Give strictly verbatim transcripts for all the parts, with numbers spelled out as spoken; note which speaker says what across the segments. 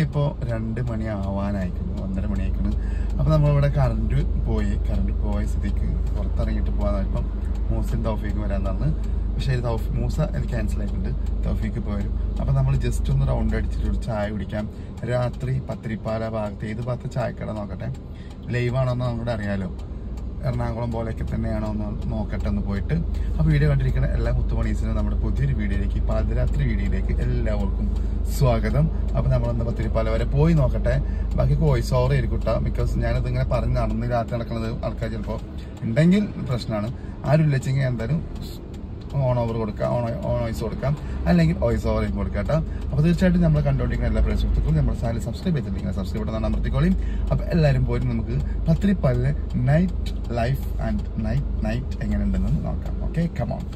Speaker 1: ഇപ്പോൾ രണ്ട് മണി ആവാനായിരിക്കുന്നു, ഒന്നര മണിയായിരിക്കുന്നു. അപ്പോൾ നമ്മളിവിടെ കറണ്ട് പോയി കറണ്ട് പോയ സ്ഥിതിക്ക് പുറത്തിറങ്ങിയിട്ട് പോകാൻ ഇപ്പം മൂസിൻ തൗഫീക്ക് വരാമെന്നാണ്. പക്ഷേ തൗഫീ മൂസ എനിക്ക് ക്യാൻസൽ ആയിട്ടുണ്ട്, തൗഫീക്ക് പോരും. അപ്പോൾ നമ്മൾ ജസ്റ്റ് ഒന്ന് റൗണ്ട് അടിച്ചിട്ട് ഒരു ചായ കുടിക്കാം. രാത്രി പത്തിരിപ്പാല ഭാഗത്ത് ഏത് ഭാഗത്ത് ചായക്കട നോക്കട്ടെ, ലൈവാണോ എന്ന് നമുക്ക് അറിയാലോ, എറണാകുളം പോലെയൊക്കെ തന്നെയാണോ എന്ന് നോക്കട്ടെ എന്ന് പോയിട്ട്. അപ്പോൾ വീഡിയോ കണ്ടിരിക്കുന്ന എല്ലാ മുത്തുമണീസിനും നമ്മുടെ പുതിയൊരു വീഡിയോയിലേക്ക്, പാതിരാത്രി വീഡിയോയിലേക്ക് എല്ലാവർക്കും സ്വാഗതം. അപ്പോൾ നമ്മളൊന്ന് പത്തിരിപ്പാല വരെ പോയി നോക്കട്ടെ. ബാക്കി വോയിസ് ഓവർ ആയിരിക്കട്ടാ, ബിക്കോസ് ഞാനത് ഇങ്ങനെ പറഞ്ഞ് നടന്ന് രാത്രി നടക്കുന്നത് ആൾക്കാർ ചിലപ്പോൾ ഉണ്ടെങ്കിൽ പ്രശ്നമാണ്. ആരും ഇല്ലെച്ചെങ്കിൽ എന്തായാലും ഓൺ ഓവർ കൊടുക്കാം, ഓൺ ഓൺ വോയിസ് കൊടുക്കാം, അല്ലെങ്കിൽ വോയിസ് ഓവർ കൊടുക്കാം കേട്ടോ. അപ്പോൾ തീർച്ചയായിട്ടും നമ്മൾ കണ്ടുകൊണ്ടിരിക്കുന്ന എല്ലാ പ്രേക്ഷകർക്കും നമ്മുടെ ചാനൽ സബ്സ്ക്രൈബ് ചെയ്തിരിക്കുന്നത് സബ്സ്ക്രൈബ് ബട്ടൺ അമർത്തിക്കോളിയും. അപ്പോൾ എല്ലാവരും പോയിട്ട് നമുക്ക് പത്തിരിപ്പാലിലെ night life and night night എങ്ങനെ ഉണ്ടെന്ന് നോക്കാം. Okay, come on.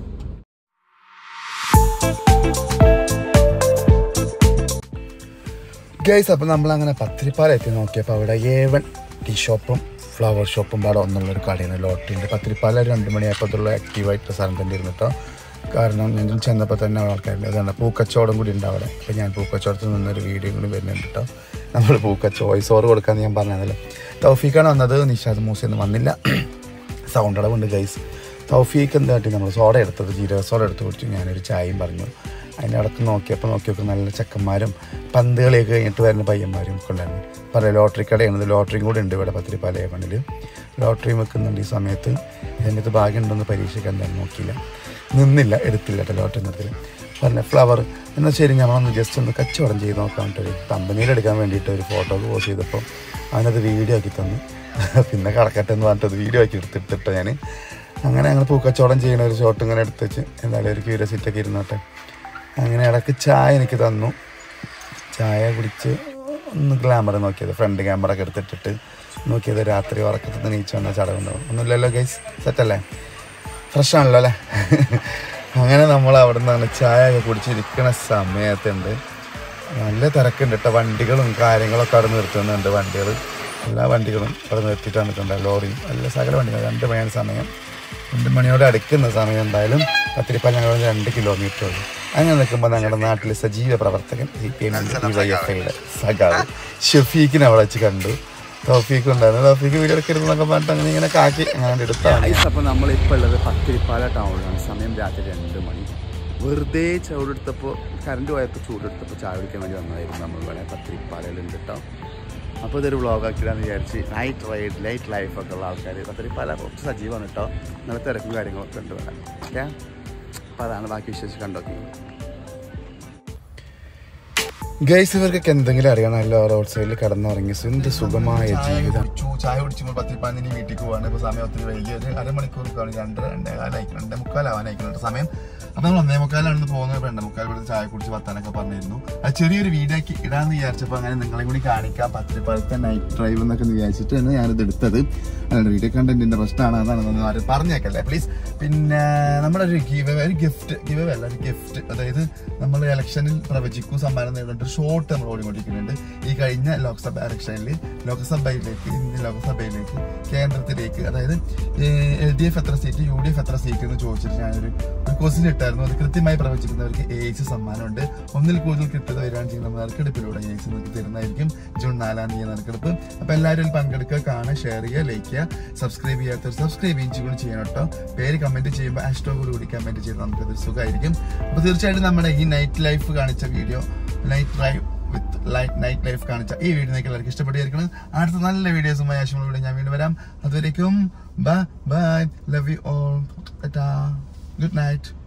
Speaker 1: ഗൈസ്, അപ്പോൾ നമ്മളങ്ങനെ പത്തിരിപ്പാല എത്തി നോക്കിയപ്പോൾ അവിടെ ഏവൺ ടീ ഷോപ്പും ഫ്ലവർ ഷോപ്പും പാടെ ഒന്നുള്ളൊരു കടയാണ്, ലോട്ടറിൻ്റെ. പത്തിരിപ്പാല രണ്ട് മണിയായപ്പോഴുള്ള ആക്റ്റീവായിട്ടുള്ള സ്ഥലം തന്നെ ഇരുന്നിട്ടോ. കാരണം ഞാൻ ചെന്നപ്പോൾ തന്നെ ആൾക്കാരുണ്ട്, അതാണ് പൂക്കച്ചവടം കൂടി ഉണ്ട് അവിടെ. അപ്പോൾ ഞാൻ പൂക്കച്ചവടത്തിൽ നിന്നൊരു വീഡിയോ കൂടി വരുന്നുണ്ട് കേട്ടോ. നമ്മൾ പൂക്കച്ചോ വോയിസ് ഓവർ കൊടുക്കാമെന്ന് ഞാൻ പറഞ്ഞതല്ലോ. തൗഫീക്കാണ് വന്നത്, നിഷാദ് മൂസയൊന്നും വന്നില്ല, സൗണ്ട് അടവുണ്ട് ഗൈസ്. തൗഫീക്ക് എന്താ കാട്ടി, നമ്മൾ സോഡ എടുത്തത്, ജീരക സോഡ എടുത്ത് കുടിച്ചു. ഞാനൊരു ചായയും പറഞ്ഞു. അതിൻ്റെ ഇടയ്ക്ക് നോക്കിയപ്പോൾ നോക്കി നോക്കി നല്ല ചെക്കന്മാരും പന്ത് കളിയൊക്കെ കഴിഞ്ഞിട്ട് വരുന്ന പയ്യന്മാരും ഒക്കെ ഉണ്ടായിരുന്നു. പറയാം, ലോട്ടറി കടയാണത്, ലോട്ടറിയും കൂടെ ഉണ്ട് ഇവിടെ പത്തിരിപ്പാല ഏവണിൽ. ലോട്ടറി വെക്കുന്നുണ്ട് ഈ സമയത്ത്. ഇതിൻ്റെ ഭാഗ്യം ഉണ്ടെന്ന് പരീക്ഷയ്ക്ക് എന്തായാലും നോക്കിയില്ല, നിന്നില്ല, എടുത്തില്ല കേട്ടോ ലോട്ടറി നിർത്തിൽ. പറഞ്ഞ ഫ്ലവർ എന്നാൽ ശരി നമ്മളൊന്ന് ജസ്റ്റ് ഒന്ന് കച്ചവടം ചെയ്ത് നോക്കാൻ വേണ്ടിയിട്ട് ഒരു കമ്പനിയിൽ എടുക്കാൻ വേണ്ടിയിട്ട് ഒരു ഫോട്ടോ പോസ്റ്റ് ചെയ്തപ്പോൾ അവനത് വീഡിയോ ആക്കി തന്നു. പിന്നെ കടക്കട്ടെ എന്ന് പറഞ്ഞിട്ട് അത് വീഡിയോ ആക്കി എടുത്തിട്ടിട്ടോ ഞാൻ. അങ്ങനെ ഞങ്ങൾ പൂക്കച്ചവടം ചെയ്യുന്ന ഒരു ഷോട്ട് ഇങ്ങനെ എടുത്ത് വെച്ച് എന്തായാലും ഒരു ക്യൂരിയോസിറ്റൊക്കെ ഇരുന്നോട്ടെ. അങ്ങനെ ഇടയ്ക്ക് ചായ എനിക്ക് തന്നു. ചായ കുടിച്ച് ഒന്ന് ഗ്ലാമർ നോക്കിയത്, ഫ്രണ്ട് ക്യാമറ ഒക്കെ എടുത്തിട്ടിട്ട് നോക്കിയത്. രാത്രി ഉറക്കത്തിൽ നീച്ച് വന്ന ചടവുണ്ടാവും. ഒന്നുമില്ലല്ലോ ഗൈസ്, സെറ്റല്ലേ, ഫ്രഷ് ആണല്ലോ അല്ലേ. അങ്ങനെ നമ്മൾ അവിടെ നിന്നാണ് ചായ ഒക്കെ കുടിച്ചിരിക്കുന്ന സമയത്തുണ്ട് നല്ല തിരക്കുണ്ട് കേട്ടോ. വണ്ടികളും കാര്യങ്ങളൊക്കെ അവിടെ നിർത്തുന്നുണ്ട്, വണ്ടികൾ എല്ലാ വണ്ടികളും അവിടെ നിർത്തിയിട്ടാണ് നിൽക്കുന്നുണ്ട്, ലോറിയും എല്ലാ സകല വണ്ടികളും. രണ്ട് മണിയാണ് സമയം, രണ്ട് മണിയോടെ അടുക്കുന്ന സമയം. എന്തായാലും പത്തിരിപ്പാല ഞങ്ങൾ രണ്ട് കിലോമീറ്റർ ഉള്ളൂ. അങ്ങനെ നിൽക്കുമ്പോൾ ഞങ്ങളുടെ നാട്ടിലെ സജീവ പ്രവർത്തകൻ C P M D Y F ഐയുടെ സഖാവ് ഷഫീഖിനെ അവിടെ വെച്ച് കണ്ടു. തൗഫീഖ് ഉണ്ടായിരുന്നു. തൗഫീഖ് വീഡിയോ എടുക്കരുതെന്നൊക്കെ പറഞ്ഞിട്ട് അങ്ങനെ ഇങ്ങനെ കാക്കി അങ്ങനെ എടുത്താണ്. അപ്പോൾ നമ്മളിപ്പോൾ ഉള്ളത് പത്തിരിപ്പാല ടൗണിലാണ്. സമയം രാത്രി രണ്ട് മണി. വെറുതെ ചൂടെടുത്തപ്പോൾ കറണ്ട് പോയപ്പോൾ ചൂടെടുത്തപ്പോൾ ചായ കുടിക്കാൻ വേണ്ടി വന്നതായിരുന്നു നമ്മളിവിടെ പത്തിരിപ്പാലയിലുണ്ട് കേട്ടോ. അപ്പോൾ ഇതൊരു വ്ളോഗാക്കിയിട്ടാന്ന് വിചാരിച്ച് നൈറ്റ് റൈഡ് നൈറ്റ് ലൈഫൊക്കെ ഉള്ള ആൾക്കാർ പത്തിരിപ്പാല കുറച്ച് സജീവമാണ് കേട്ടോ. നല്ല തിരക്കും കാര്യങ്ങളൊക്കെ ഉണ്ട് ഇവിടെ. ഓക്കെ, അപ്പോൾ അതാണ് ബാക്കി വിശേഷം കണ്ടോക്കി. ഗൈസ്, ഇവർക്കൊക്കെ എന്തെങ്കിലും അറിയാം, നല്ല റോഡ് സൈഡിൽ കിടന്നുറങ്ങി എന്ത് സുഖമായ ജീവിതം. ചായ കുടിച്ചുമ്പോൾ പത്തിരിപ്പാലിന് വീട്ടിൽ പോവാണ്. ഇപ്പോൾ സമയം ഒത്തിരി വൈകി, ഒരു അരമണിക്കൂർ രണ്ട് രണ്ടേ കാലായി രണ്ടേ മുക്കാലാവാനായിക്കുന്നുണ്ട് സമയം. അപ്പോൾ നമ്മൾ ഒന്നേ മുക്കാലാണെന്ന് പോകുന്നത്, രണ്ടേ മുക്കാൽ ഇവിടെ ചായ കുടിച്ച് വർത്താനൊക്കെ പറഞ്ഞിരുന്നു. അത് ചെറിയൊരു വീഡിയോ ആക്കി ഇടാന്ന് വിചാരിച്ചപ്പോൾ അങ്ങനെ നിങ്ങളെ കൂടി കാണിക്കാം പത്തിരിപ്പാലത്തെ നൈറ്റ് ഡ്രൈവ് എന്നൊക്കെ വിചാരിച്ചിട്ടാണ് ഞാനിത് എടുത്തത്. അല്ലാണ്ട് വീഡിയോ കണ്ടന്റിന്റെ പ്രശ്നമാണ്, അതാണ് ആരും പറഞ്ഞേക്കല്ലേ പ്ലീസ്. പിന്നെ നമ്മുടെ ഒരു ഗിവ് ഒരു ഗിഫ്റ്റ് ഗിവ് അല്ല ഒരു ഗിഫ്റ്റ്, അതായത് നമ്മൾ ഇലക്ഷനിൽ പ്രവചിക്കും സമ്മാനം നേരിട്ട് ഷോട്ട് നമ്മൾ ഓടിക്കൊണ്ടിരിക്കുന്നുണ്ട്. ഈ കഴിഞ്ഞ ലോക്സഭ ഇലക്ഷനിൽ ലോക്സഭയിലേക്ക് ഇന്ത്യൻ ലോക്സഭയിലേക്ക് കേന്ദ്രത്തിലേക്ക്, അതായത് എൽ ഡി എഫ് എത്ര സീറ്റ് യു ഡി എഫ് എത്ര സീറ്റ് എന്ന് ചോദിച്ചിട്ട് ഞാനൊരു ഒരു ക്വസ്റ്റ്യൻ ഇട്ടായിരുന്നു. അത് കൃത്യമായി പ്രവചിക്കുന്നവർക്ക് എയ്സ് സമ്മാനമുണ്ട്. ഒന്നിൽ കൂടുതൽ കിട്ടുക വരികയാണെങ്കിൽ നമ്മൾ നറുക്കെടുപ്പിലൂടെ എയ്സ് നിങ്ങൾക്ക് തരുന്നതായിരിക്കും ജൂൺ നാലാം തീയതി നറുക്കെടുപ്പ്. അപ്പോൾ എല്ലാവരും പങ്കെടുക്കുക, കാണുക, ഷെയർ ചെയ്യുക, ലൈക്ക് ചെയ്യുക, സബ്സ്ക്രൈബ് ചെയ്യാത്തവർ സബ്സ്ക്രൈബ് ചെയ്യും ചെയ്യണം കേട്ടോ. പേര് കമന്റ് ചെയ്യുമ്പോൾ ഹാഷ്ടാഗ് കൂടി കമന്റ് ചെയ്ത് നമുക്കത് സുഖമായിരിക്കും. അപ്പോൾ തീർച്ചയായിട്ടും നമ്മുടെ ഈ നൈറ്റ് ലൈഫ് കാണിച്ച video, night drive with light night life കാണിച്ച ഈ വീഡിയോ നിങ്ങൾക്ക് എല്ലാവർക്കും ഇഷ്ടപ്പെട്ടായിരിക്കണം. അടുത്ത നല്ല വീഡിയോസുമായി ആശംസകളോടെ ഞാൻ വീണ്ടും വരാം. അതുവരേക്കും bye bye, love you all, good night.